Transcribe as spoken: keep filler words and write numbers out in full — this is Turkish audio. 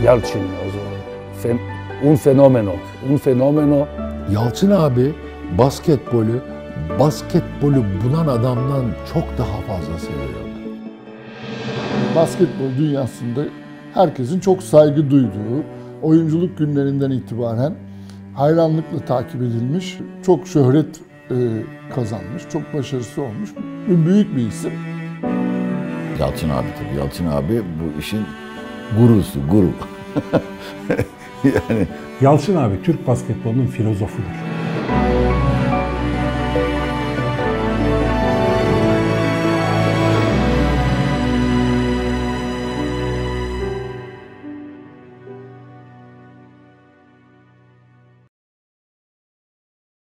Yalçın o zaman. Fen, un fenomeno. Un fenomeno. Yalçın abi basketbolü, basketbolü bulan adamdan çok daha fazla seviyordu. Basketbol dünyasında herkesin çok saygı duyduğu, oyunculuk günlerinden itibaren hayranlıkla takip edilmiş, çok şöhret e, kazanmış, çok başarısı olmuş, büyük bir isim. Yalçın abi tabii. Yalçın abi bu işin gurusu, guru. Yani Yalçın abi Türk basketbolunun filozofudur.